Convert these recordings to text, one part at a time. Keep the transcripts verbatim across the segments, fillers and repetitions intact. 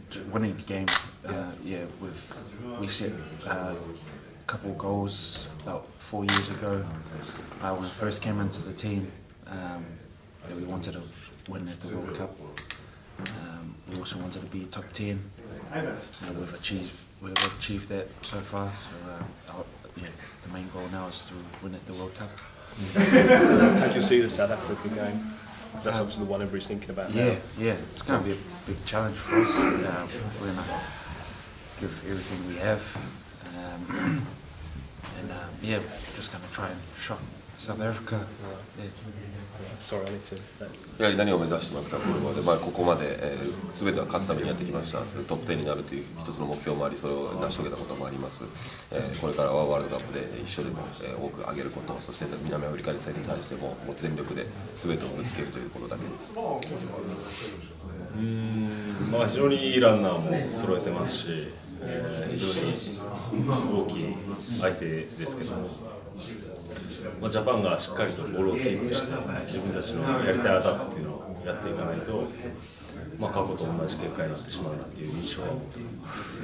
winning the game. Uh, yeah, with we set uh, a couple goals about four years ago uh, when I first came into the team. Um, that we wanted to win at the World Cup. Um, we also wanted to be top ten. Uh, we've achieved we've achieved that so far. So uh, our, yeah, the main goal now is to win at the World Cup. How do you see the South Africa game? Is that um, obviously the one everybody's thinking about now? Yeah, yeah, it's going to be a big challenge for us. Um, we're going to give everything we have, um, and um, yeah, we're just going to try and shock South Africa. Yeah. Sorry, I need to. やはり何を目指してますか、これまで、まあ、ここまで、えー、全ては勝つためにやってきました。トップテンになるという一つの目標もあり、それを成し遂げたこともあります。えー、これからはワールドカップで一緒でも、えー、多く上げること、そして南アフリカ戦に対しても、もう全力で全てをぶつけるということだけです。 うーん、まあ、非常にいいランナーも揃えてますし、えー、非常に大きい相手ですけども。まあ、ジャパンがしっかりとボールをキープして自分たちのやりたいアタックというのをやっていかないと、まあ、過去と同じ結果になってしまうなという印象は持ってます。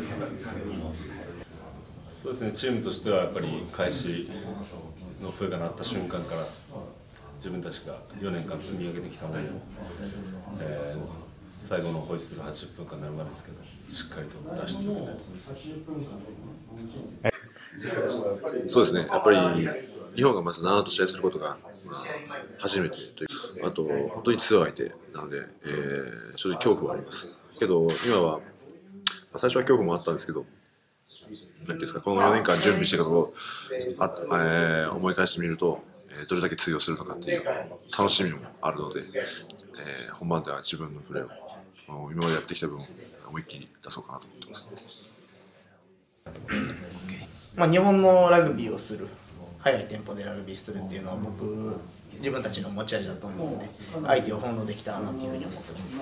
そうですね、チームとしてはやっぱり開始の笛が鳴った瞬間から自分たちがよねんかん積み上げてきたものを、えー、最後のホイッスルはちじゅっぷんかんになるまでですけど、しっかりと出し続けたいと思います。 そうですね、やっぱり日本がまずななと試合することが、まあ、初めてという、あと本当に強い相手なので、えー、正直恐怖はありますけど、今は、まあ、最初は恐怖もあったんですけど、なんていうんですか、このよねんかん準備したことをあ、えー、思い返してみると、えー、どれだけ通用するのかっていう楽しみもあるので、えー、本番では自分のプレーを今までやってきた分思いっきり出そうかなと思ってます。 まあ、日本のラグビーをする、速いテンポでラグビーするっていうのは僕自分たちの持ち味だと思うので、相手を翻弄できたらなというふうに思ってます。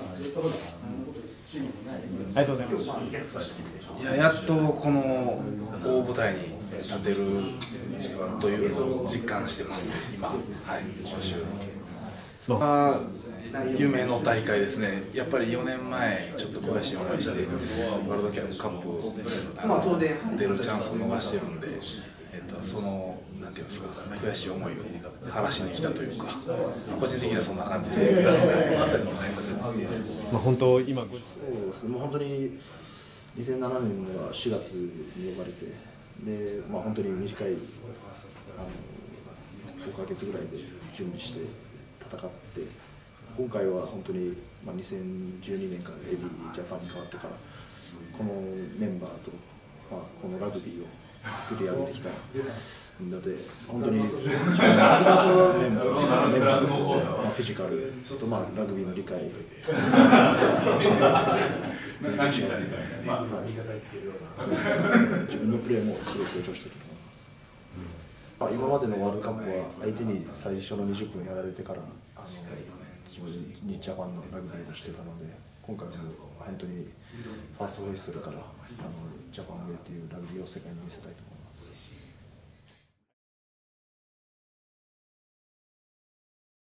ありがとうございます。 いや、やっとこの大舞台に立てるというのを実感してます。今、はい、今週。あ夢の大会ですね。やっぱりよねんまえちょっと悔しい思いしてワールドカップ出るチャンスを逃してるんで、えっとそのなんていうんですか、悔しい思いを晴らしに来たというか、個人的にはそんな感じで。 まあ本当今そうですね、もう本当ににせんななねんはしがつに呼ばれて、でまあ本当に短いあのごかげつぐらいで準備して戦って。今回は本当に、まあ、にせんじゅうにねんからエディジャパンに変わってからこのメンバーと、まあ、このラグビーを作り上げてきたので、本当にメンタルと、まあ、フィジカルと、まあ、ラグビーの理解全然違う、はい、自分のプレーもすごい成長してると思う。今までのワールドカップは相手に最初のにじゅっぷんやられてからあの自分にジャパンのラグビーをしてたので、今回はもう本当にファーストホイッスルからあのジャパンウェイっていうラグビーを世界に見せたいと思います。